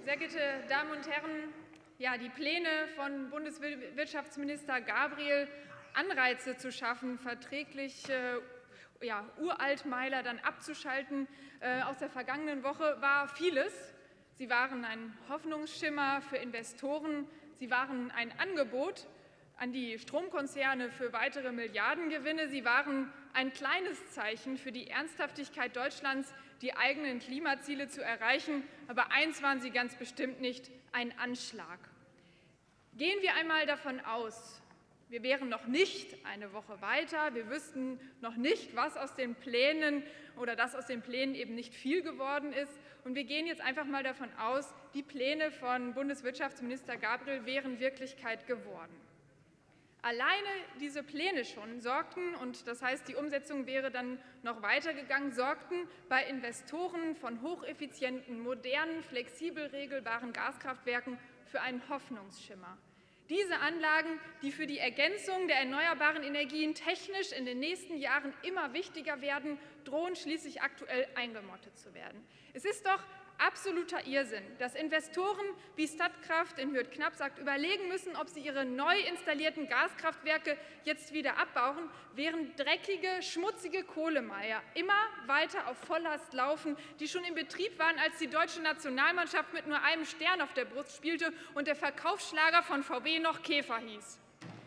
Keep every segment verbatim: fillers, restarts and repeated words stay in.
Sehr geehrte Damen und Herren, ja, die Pläne von Bundeswirtschaftsminister Gabriel, Anreize zu schaffen, verträglich äh, ja, Uraltmeiler dann abzuschalten, äh, aus der vergangenen Woche war vieles. Sie waren ein Hoffnungsschimmer für Investoren, sie waren ein Angebot an die Stromkonzerne für weitere Milliardengewinne. Sie waren ein kleines Zeichen für die Ernsthaftigkeit Deutschlands, die eigenen Klimaziele zu erreichen. Aber eins waren sie ganz bestimmt nicht: ein Anschlag. Gehen wir einmal davon aus, wir wären noch nicht eine Woche weiter, wir wüssten noch nicht, was aus den Plänen oder dass aus den Plänen eben nicht viel geworden ist. Und wir gehen jetzt einfach mal davon aus, die Pläne von Bundeswirtschaftsminister Gabriel wären Wirklichkeit geworden. Alleine diese Pläne schon sorgten, und das heißt, die Umsetzung wäre dann noch weitergegangen, sorgten bei Investoren von hocheffizienten, modernen, flexibel regelbaren Gaskraftwerken für einen Hoffnungsschimmer. Diese Anlagen, die für die Ergänzung der erneuerbaren Energien technisch in den nächsten Jahren immer wichtiger werden, drohen schließlich aktuell eingemottet zu werden. Es ist doch absoluter Irrsinn, dass Investoren wie Statkraft in Hürth-Knappsack überlegen müssen, ob sie ihre neu installierten Gaskraftwerke jetzt wieder abbauen, während dreckige, schmutzige Kohlemeier immer weiter auf Volllast laufen, die schon in Betrieb waren, als die deutsche Nationalmannschaft mit nur einem Stern auf der Brust spielte und der Verkaufsschlager von V W noch Käfer hieß.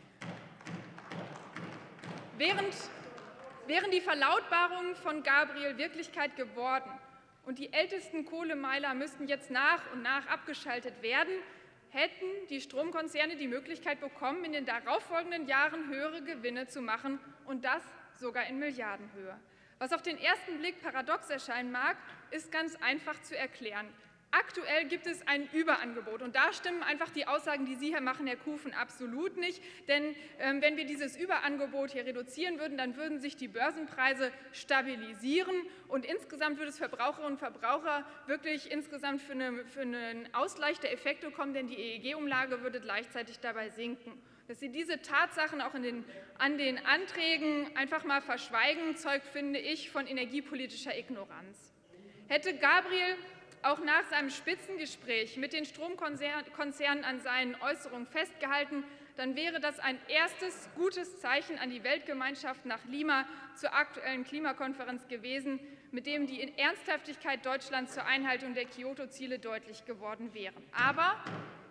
Während, wären die Verlautbarungen von Gabriel Wirklichkeit geworden und die ältesten Kohlemeiler müssten jetzt nach und nach abgeschaltet werden, hätten die Stromkonzerne die Möglichkeit bekommen, in den darauffolgenden Jahren höhere Gewinne zu machen, und das sogar in Milliardenhöhe. Was auf den ersten Blick paradox erscheinen mag, ist ganz einfach zu erklären. Aktuell gibt es ein Überangebot, und da stimmen einfach die Aussagen, die Sie hier machen, Herr Kufen, absolut nicht. Denn ähm, wenn wir dieses Überangebot hier reduzieren würden, dann würden sich die Börsenpreise stabilisieren, und insgesamt würde es Verbraucherinnen und Verbraucher wirklich insgesamt für, eine, für einen Ausgleich der Effekte kommen, denn die E E G-Umlage würde gleichzeitig dabei sinken. Dass Sie diese Tatsachen auch in den, an den Anträgen einfach mal verschweigen, zeugt, finde ich, von energiepolitischer Ignoranz. Hätte Gabriel auch nach seinem Spitzengespräch mit den Stromkonzernen an seinen Äußerungen festgehalten, dann wäre das ein erstes gutes Zeichen an die Weltgemeinschaft nach Lima zur aktuellen Klimakonferenz gewesen, mit dem die Ernsthaftigkeit Deutschlands zur Einhaltung der Kyoto-Ziele deutlich geworden wäre. Aber,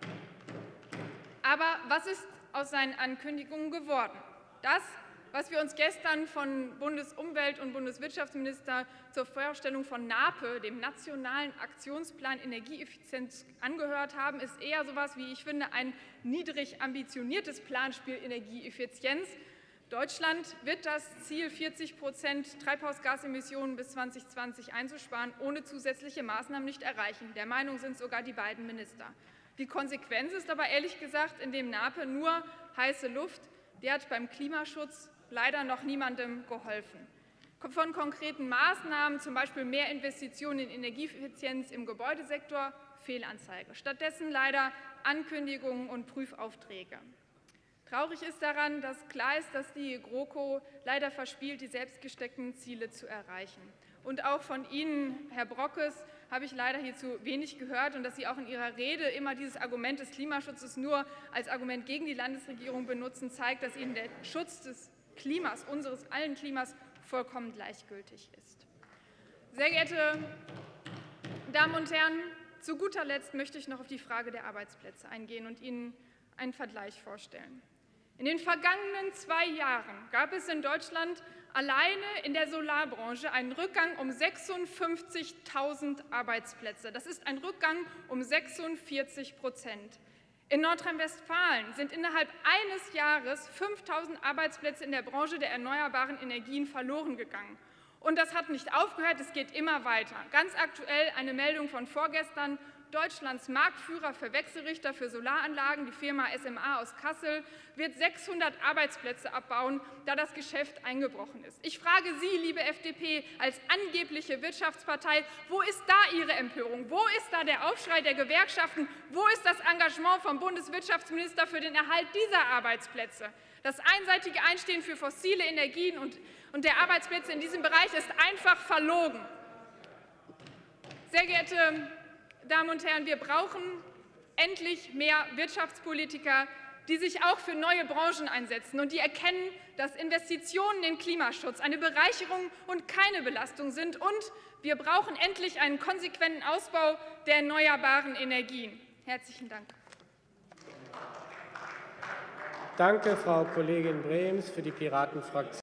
aber was ist aus seinen Ankündigungen geworden? Das, was wir uns gestern von Bundesumwelt- und Bundeswirtschaftsminister zur Vorstellung von NAPE, dem Nationalen Aktionsplan Energieeffizienz, angehört haben, ist eher so etwas wie, ich finde, ein niedrig ambitioniertes Planspiel Energieeffizienz. Deutschland wird das Ziel, vierzig Prozent Treibhausgasemissionen bis zweitausendzwanzig einzusparen, ohne zusätzliche Maßnahmen nicht erreichen. Der Meinung sind sogar die beiden Minister. Die Konsequenz ist aber ehrlich gesagt in dem NAPE nur heiße Luft. Der hat beim Klimaschutz leider noch niemandem geholfen. Von konkreten Maßnahmen, zum Beispiel mehr Investitionen in Energieeffizienz im Gebäudesektor, Fehlanzeige. Stattdessen leider Ankündigungen und Prüfaufträge. Traurig ist daran, dass klar ist, dass die GroKo leider verspielt, die selbst gesteckten Ziele zu erreichen. Und auch von Ihnen, Herr Brockes, habe ich leider hierzu wenig gehört, und dass Sie auch in Ihrer Rede immer dieses Argument des Klimaschutzes nur als Argument gegen die Landesregierung benutzen, zeigt, dass Ihnen der Schutz des Klimas, unseres allen Klimas, vollkommen gleichgültig ist. Sehr geehrte Damen und Herren, zu guter Letzt möchte ich noch auf die Frage der Arbeitsplätze eingehen und Ihnen einen Vergleich vorstellen. In den vergangenen zwei Jahren gab es in Deutschland alleine in der Solarbranche einen Rückgang um sechsundfünfzigtausend Arbeitsplätze. Das ist ein Rückgang um sechsundvierzig Prozent. In Nordrhein-Westfalen sind innerhalb eines Jahres fünftausend Arbeitsplätze in der Branche der erneuerbaren Energien verloren gegangen. Und das hat nicht aufgehört, es geht immer weiter. Ganz aktuell eine Meldung von vorgestern: Deutschlands Marktführer für Wechselrichter für Solaranlagen, die Firma S M A aus Kassel, wird sechshundert Arbeitsplätze abbauen, da das Geschäft eingebrochen ist. Ich frage Sie, liebe F D P, als angebliche Wirtschaftspartei, wo ist da Ihre Empörung? Wo ist da der Aufschrei der Gewerkschaften? Wo ist das Engagement vom Bundeswirtschaftsminister für den Erhalt dieser Arbeitsplätze? Das einseitige Einstehen für fossile Energien und, und der Arbeitsplätze in diesem Bereich ist einfach verlogen. Sehr geehrte Damen und Herren, wir brauchen endlich mehr Wirtschaftspolitiker, die sich auch für neue Branchen einsetzen und die erkennen, dass Investitionen in Klimaschutz eine Bereicherung und keine Belastung sind. Und wir brauchen endlich einen konsequenten Ausbau der erneuerbaren Energien. Herzlichen Dank. Danke, Frau Kollegin Brems. Für die Piratenfraktion